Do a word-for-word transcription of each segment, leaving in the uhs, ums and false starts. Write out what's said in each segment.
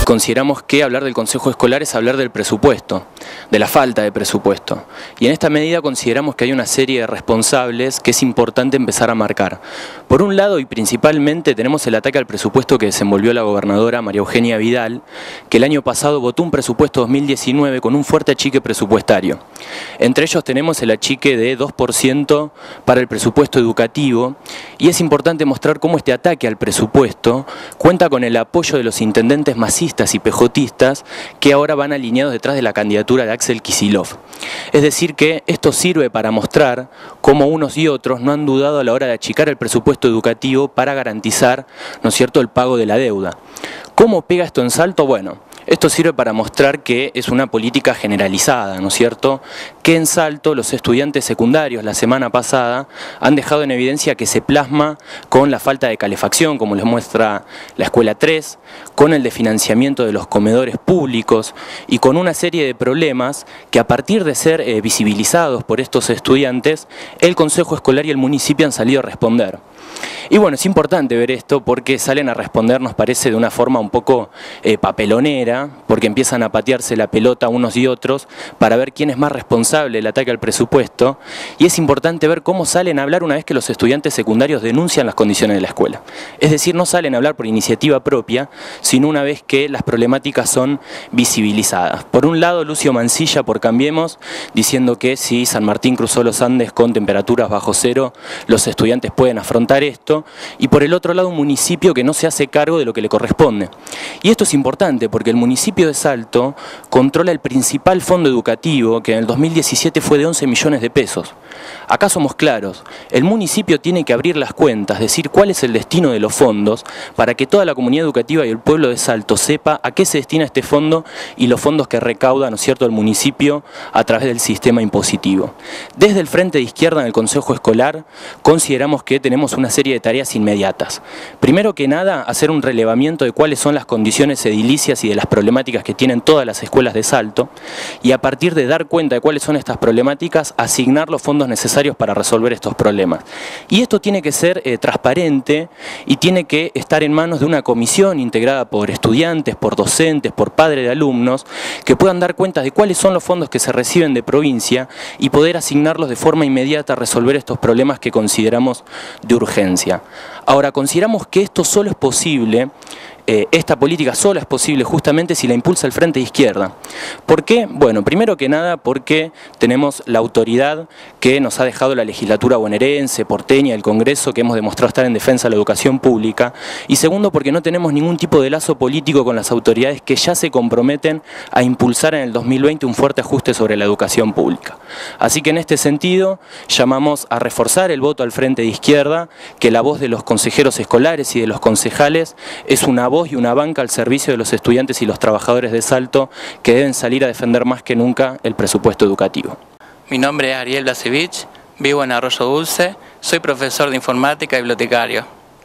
consideramos que hablar del Consejo Escolar es hablar del presupuesto, de la falta de presupuesto. Y en esta medida consideramos que hay una serie de responsables que es importante empezar a marcar. Por un lado y principalmente tenemos el ataque al presupuesto que desenvolvió la gobernadora María Eugenia Vidal, que el año pasado votó un presupuesto dos mil diecinueve con un fuerte achique presupuestario. Entre ellos tenemos el achique de dos por ciento para el presupuesto educativo, y es importante mostrar cómo este ataque al presupuesto cuenta con el apoyo de los intendentes masistas y pejotistas que ahora van alineados detrás de la candidatura de Axel Kicillof. Es decir que esto sirve para mostrar cómo unos y otros no han dudado a la hora de achicar el presupuesto educativo para garantizar, ¿no es cierto?, el pago de la deuda. ¿Cómo pega esto en Salto? Bueno, esto sirve para mostrar que es una política generalizada, ¿no es cierto?, que en Salto los estudiantes secundarios la semana pasada han dejado en evidencia que se plasma con la falta de calefacción, como les muestra la Escuela tres, con el desfinanciamiento de los comedores públicos y con una serie de problemas que a partir de ser eh, visibilizados por estos estudiantes, el Consejo Escolar y el municipio han salido a responder. Y bueno, es importante ver esto porque salen a responder, nos parece, de una forma un poco eh, papelonera, porque empiezan a patearse la pelota unos y otros para ver quién es más responsable del ataque al presupuesto, y es importante ver cómo salen a hablar una vez que los estudiantes secundarios denuncian las condiciones de la escuela. Es decir, no salen a hablar por iniciativa propia, sino una vez que las problemáticas son visibilizadas. Por un lado, Lucio Mancilla por Cambiemos, diciendo que si San Martín cruzó los Andes con temperaturas bajo cero, los estudiantes pueden afrontar esto, y por el otro lado un municipio que no se hace cargo de lo que le corresponde. Y esto es importante porque el municipio de Salto controla el principal fondo educativo, que en el dos mil diecisiete fue de once millones de pesos. Acá somos claros, el municipio tiene que abrir las cuentas, decir cuál es el destino de los fondos, para que toda la comunidad educativa y el pueblo de Salto sepa a qué se destina este fondo y los fondos que recauda, ¿no es cierto?, el municipio a través del sistema impositivo. Desde el Frente de Izquierda en el Consejo Escolar consideramos que tenemos una serie de tareas inmediatas. Primero que nada, hacer un relevamiento de cuáles son las condiciones edilicias y de las problemáticas que tienen todas las escuelas de Salto, y a partir de dar cuenta de cuáles son estas problemáticas, asignar los fondos necesarios para resolver estos problemas. Y esto tiene que ser eh, transparente y tiene que estar en manos de una comisión integrada por estudiantes, por docentes, por padres de alumnos, que puedan dar cuenta de cuáles son los fondos que se reciben de provincia y poder asignarlos de forma inmediata a resolver estos problemas que consideramos de urgencia. Ahora, consideramos que esto solo es posible, eh, esta política solo es posible justamente si la impulsa el Frente de Izquierda. ¿Por qué? Bueno, primero que nada porque tenemos la autoridad que nos ha dejado la legislatura bonaerense, porteña, el Congreso, que hemos demostrado estar en defensa de la educación pública, y segundo porque no tenemos ningún tipo de lazo político con las autoridades que ya se comprometen a impulsar en el dos mil veinte un fuerte ajuste sobre la educación pública. Así que en este sentido llamamos a reforzar el voto al Frente de Izquierda, que la voz de los consejeros escolares y de los concejales es una voz y una banca al servicio de los estudiantes y los trabajadores de Salto, que deben salir a defender más que nunca el presupuesto educativo. Mi nombre es Ariel Blasevich, vivo en Arroyo Dulce, soy profesor de informática y bibliotecario.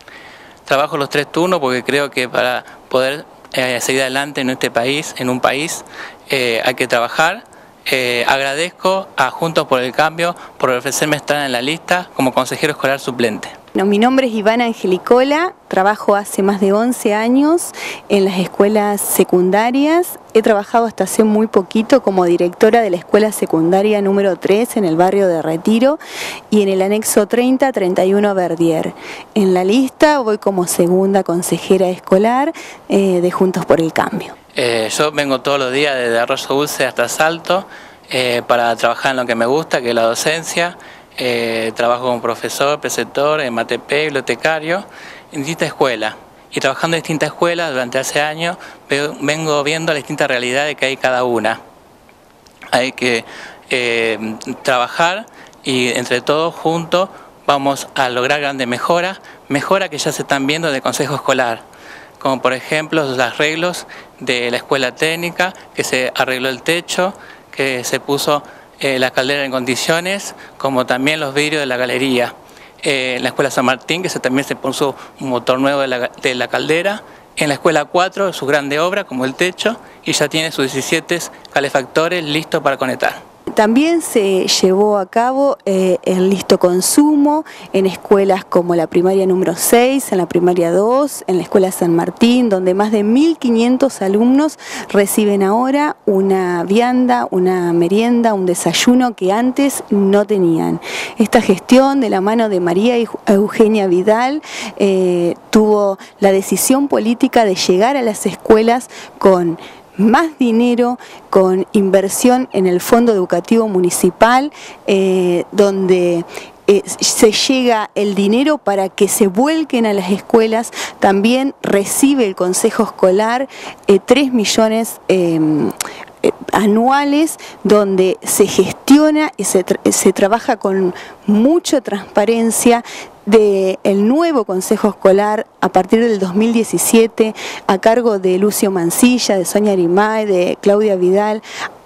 Trabajo los tres turnos porque creo que para poder eh, seguir adelante en este país, en un país, eh, hay que trabajar. Eh, agradezco a Juntos por el Cambio por ofrecerme estar en la lista como consejero escolar suplente. No, mi nombre es Ivana Angelicola, trabajo hace más de once años en las escuelas secundarias. He trabajado hasta hace muy poquito como directora de la escuela secundaria número tres en el barrio de Retiro y en el anexo treinta treinta y uno Verdier. En la lista voy como segunda consejera escolar eh, de Juntos por el Cambio. Eh, yo vengo todos los días desde Arroyo Dulce hasta Salto eh, para trabajar en lo que me gusta, que es la docencia. Eh, trabajo como profesor, preceptor, en M A T P, bibliotecario, en distintas escuelas. Y trabajando en distintas escuelas durante hace años, veo, vengo viendo las distintas realidades que hay cada una. Hay que eh, trabajar y entre todos juntos vamos a lograr grandes mejoras, mejoras que ya se están viendo del Consejo Escolar, como por ejemplo los arreglos de la escuela técnica, que se arregló el techo, que se puso Eh, la caldera en condiciones, como también los vidrios de la galería. Eh, en la escuela San Martín, que se, también se puso un motor nuevo de la, de la caldera. En la escuela cuatro, su grande obra, como el techo, y ya tiene sus diecisiete calefactores listos para conectar. También se llevó a cabo eh, el listo consumo en escuelas como la primaria número seis, en la primaria dos, en la escuela San Martín, donde más de mil quinientos alumnos reciben ahora una vianda, una merienda, un desayuno que antes no tenían. Esta gestión de la mano de María Eugenia Vidal eh, tuvo la decisión política de llegar a las escuelas con más dinero, con inversión en el Fondo Educativo Municipal, eh, donde eh, se llega el dinero para que se vuelquen a las escuelas. También recibe el Consejo Escolar eh, tres millones eh, anuales, donde se gestiona y se, tra se trabaja con mucha transparencia del nuevo Consejo Escolar a partir del dos mil diecisiete, a cargo de Lucio Mancilla, de Sonia Arimay, de Claudia Vidal.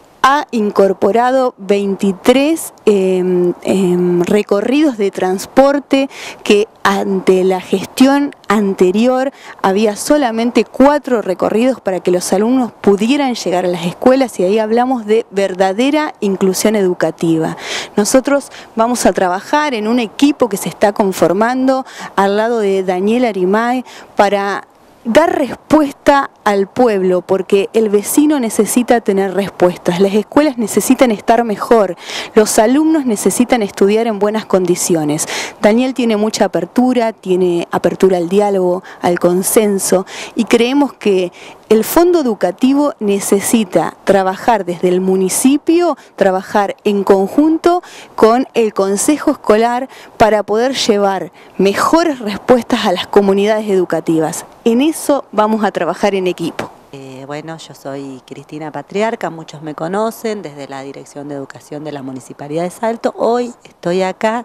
Ha incorporado veintitrés eh, eh, recorridos de transporte que ante la gestión anterior había solamente cuatro recorridos para que los alumnos pudieran llegar a las escuelas, y ahí hablamos de verdadera inclusión educativa. Nosotros vamos a trabajar en un equipo que se está conformando al lado de Daniel Arimay para dar respuesta al pueblo, porque el vecino necesita tener respuestas, las escuelas necesitan estar mejor, los alumnos necesitan estudiar en buenas condiciones. Daniel tiene mucha apertura, tiene apertura al diálogo, al consenso, y creemos que el Fondo Educativo necesita trabajar desde el municipio, trabajar en conjunto con el Consejo Escolar para poder llevar mejores respuestas a las comunidades educativas. En eso vamos a trabajar en equipo. Eh, bueno, yo soy Cristina Patriarca, muchos me conocen desde la Dirección de Educación de la Municipalidad de Salto. Hoy estoy acá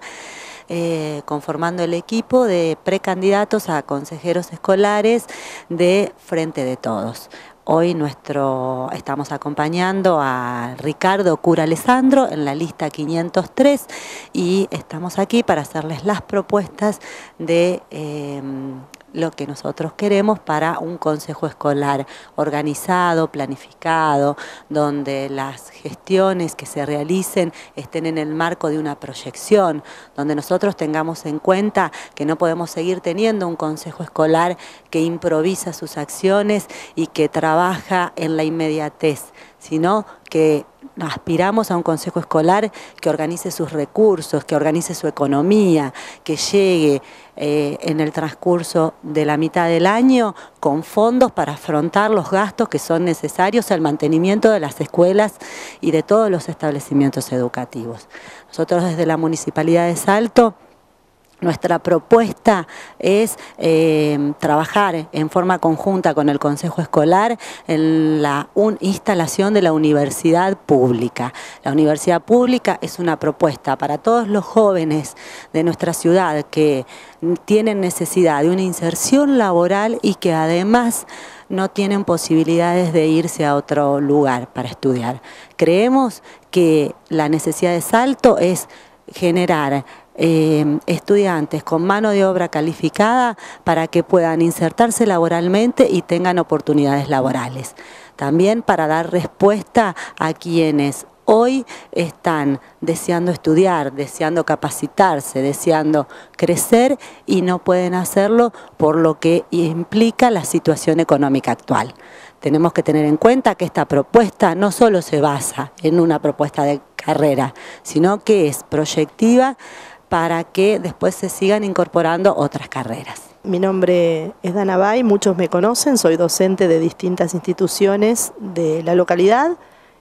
Eh, conformando el equipo de precandidatos a consejeros escolares de Frente de Todos. Hoy nuestro, estamos acompañando a Ricardo Cura Alessandro en la lista quinientos tres y estamos aquí para hacerles las propuestas de eh, lo que nosotros queremos para un consejo escolar organizado, planificado, donde las gestiones que se realicen estén en el marco de una proyección, donde nosotros tengamos en cuenta que no podemos seguir teniendo un consejo escolar que improvisa sus acciones y que trabaja en la inmediatez, sino que aspiramos a un consejo escolar que organice sus recursos, que organice su economía, que llegue eh, en el transcurso de la mitad del año con fondos para afrontar los gastos que son necesarios al mantenimiento de las escuelas y de todos los establecimientos educativos. Nosotros desde la Municipalidad de Salto, nuestra propuesta es eh, trabajar en forma conjunta con el Consejo Escolar en la un, instalación de la universidad pública. La universidad pública es una propuesta para todos los jóvenes de nuestra ciudad que tienen necesidad de una inserción laboral y que además no tienen posibilidades de irse a otro lugar para estudiar. Creemos que la necesidad de Salto es generar Eh, estudiantes con mano de obra calificada para que puedan insertarse laboralmente y tengan oportunidades laborales. También para dar respuesta a quienes hoy están deseando estudiar, deseando capacitarse, deseando crecer y no pueden hacerlo por lo que implica la situación económica actual. Tenemos que tener en cuenta que esta propuesta no solo se basa en una propuesta de carrera, sino que es proyectiva para que después se sigan incorporando otras carreras. Mi nombre es Dana Bay, muchos me conocen, soy docente de distintas instituciones de la localidad.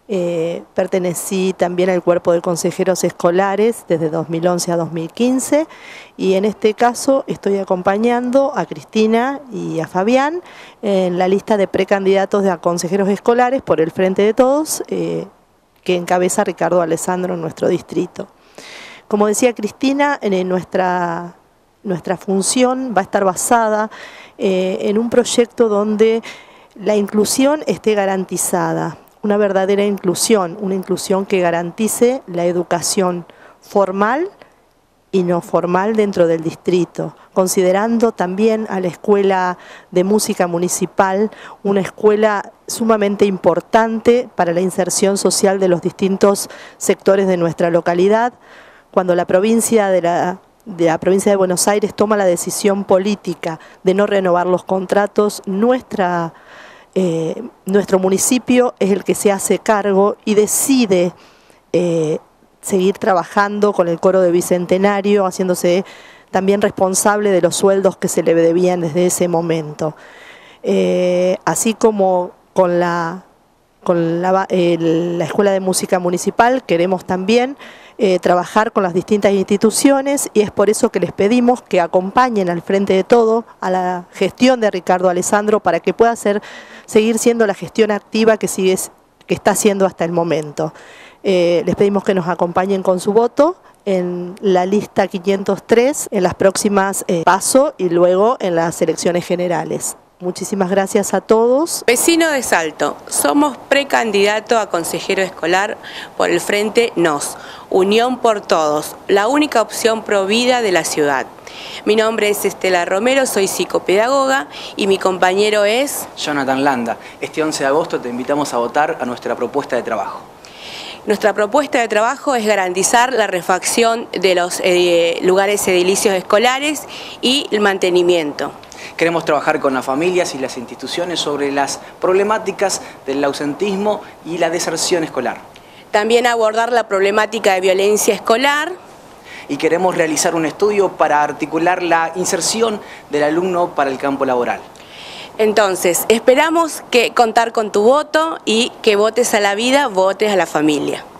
Eh, pertenecí también al cuerpo de consejeros escolares desde dos mil once a dos mil quince y en este caso estoy acompañando a Cristina y a Fabián en la lista de precandidatos de consejeros escolares por el Frente de Todos, eh, que encabeza Ricardo Alessandro en nuestro distrito. Como decía Cristina, en nuestra, nuestra función va a estar basada eh, en un proyecto donde la inclusión esté garantizada, una verdadera inclusión, una inclusión que garantice la educación formal y no formal dentro del distrito, considerando también a la Escuela de Música Municipal una escuela sumamente importante para la inserción social de los distintos sectores de nuestra localidad. Cuando la provincia de la, de la provincia de Buenos Aires toma la decisión política de no renovar los contratos, nuestra, eh, nuestro municipio es el que se hace cargo y decide eh, seguir trabajando con el coro de Bicentenario, haciéndose también responsable de los sueldos que se le debían desde ese momento. Eh, así como con la, con la, eh, la Escuela de Música Municipal queremos también eh, trabajar con las distintas instituciones, y es por eso que les pedimos que acompañen al frente de todo a la gestión de Ricardo Alessandro para que pueda ser, seguir siendo la gestión activa que, sigue, que está haciendo hasta el momento. Eh, les pedimos que nos acompañen con su voto en la lista quinientos tres, en las próximas eh, PASO y luego en las elecciones generales. Muchísimas gracias a todos. Vecino de Salto, somos precandidato a consejero escolar por el Frente N O S, Unión por Todos, la única opción pro vida de la ciudad. Mi nombre es Estela Romero, soy psicopedagoga y mi compañero es Jonathan Landa. Este once de agosto te invitamos a votar a nuestra propuesta de trabajo. Nuestra propuesta de trabajo es garantizar la refacción de los eh, lugares edilicios escolares y el mantenimiento. Queremos trabajar con las familias y las instituciones sobre las problemáticas del ausentismo y la deserción escolar. También abordar la problemática de violencia escolar. Y queremos realizar un estudio para articular la inserción del alumno para el campo laboral. Entonces, esperamos que contar con tu voto y que votes a la vida, votes a la familia.